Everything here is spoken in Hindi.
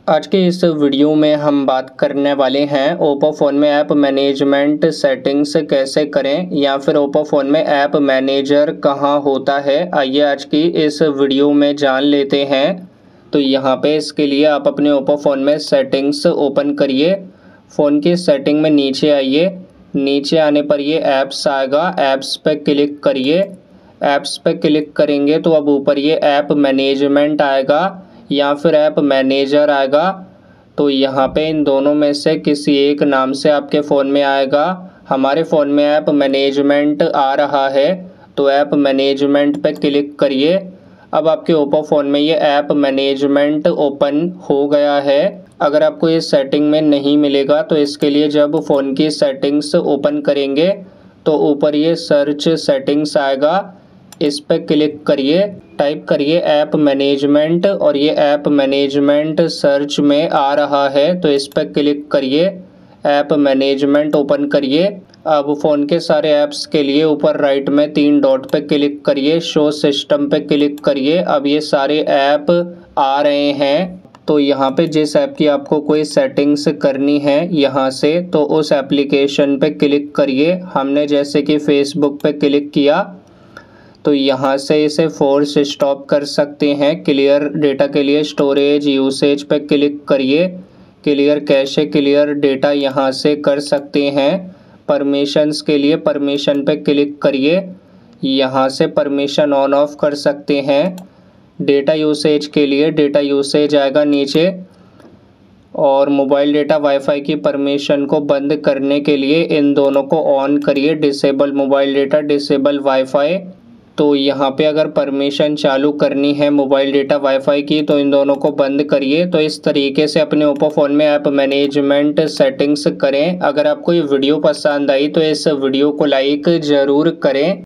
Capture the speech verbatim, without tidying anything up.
आज के इस वीडियो में हम बात करने वाले हैं ओप्पो फ़ोन में ऐप मैनेजमेंट सेटिंग्स कैसे करें या फिर ओप्पो फ़ोन में ऐप मैनेजर कहां होता है। आइए आज की इस वीडियो में जान लेते हैं। तो यहां पे इसके लिए आप अपने ओप्पो फ़ोन में सेटिंग्स ओपन करिए। फ़ोन की सेटिंग में नीचे आइए। नीचे आने पर ये ऐप्स आएगा, ऐप्स पे क्लिक करिए। ऐप्स पे क्लिक करेंगे तो अब ऊपर ये ऐप मैनेजमेंट आएगा या फिर ऐप मैनेजर आएगा। तो यहाँ पे इन दोनों में से किसी एक नाम से आपके फ़ोन में आएगा। हमारे फ़ोन में ऐप मैनेजमेंट आ रहा है तो ऐप मैनेजमेंट पे क्लिक करिए। अब आपके ओप्पो फ़ोन में ये ऐप मैनेजमेंट ओपन हो गया है। अगर आपको ये सेटिंग में नहीं मिलेगा तो इसके लिए जब फ़ोन की सेटिंग्स ओपन करेंगे तो ऊपर ये सर्च सेटिंग्स आएगा, इस पर क्लिक करिए। टाइप करिए ऐप मैनेजमेंट और ये ऐप मैनेजमेंट सर्च में आ रहा है तो इस पर क्लिक करिए। ऐप मैनेजमेंट ओपन करिए। अब फ़ोन के सारे ऐप्स के लिए ऊपर राइट में तीन डॉट पे क्लिक करिए, शो सिस्टम पे क्लिक करिए। अब ये सारे ऐप आ रहे हैं। तो यहाँ पे जिस ऐप की आपको कोई सेटिंग्स करनी है यहाँ से, तो उस एप्लीकेशन पे क्लिक करिए। हमने जैसे कि फेसबुक पे क्लिक किया तो यहाँ से इसे फोर्स स्टॉप कर सकते हैं। क्लियर डेटा के लिए स्टोरेज यूसेज पे क्लिक करिए। क्लियर कैशे क्लियर डेटा यहाँ से कर सकते हैं। परमिशंस के लिए परमिशन पे क्लिक करिए, यहाँ से परमिशन ऑन ऑफ कर सकते हैं। डेटा यूसेज के लिए डेटा यूसेज आएगा नीचे, और मोबाइल डेटा वाईफाई की परमिशन को बंद करने के लिए इन दोनों को ऑन करिए, disable mobile data disable wifi. तो यहाँ पे अगर परमिशन चालू करनी है मोबाइल डेटा वाईफाई की तो इन दोनों को बंद करिए। तो इस तरीके से अपने ओप्पो फ़ोन में ऐप मैनेजमेंट सेटिंग्स करें। अगर आपको ये वीडियो पसंद आई तो इस वीडियो को लाइक ज़रूर करें।